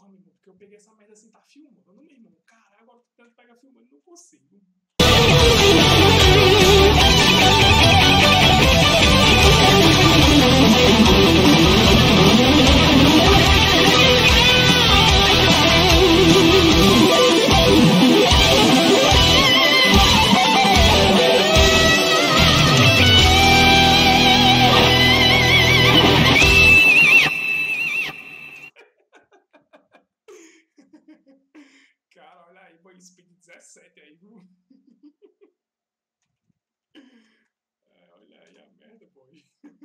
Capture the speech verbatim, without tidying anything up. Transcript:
porra, meu irmão, porque eu peguei essa merda assim, tá filmando, meu irmão. Caralho, agora tu tenta pegar filmando, não consigo. Cara, olha aí, boy, Speed dezessete aí, viu? É, olha aí a merda, boy.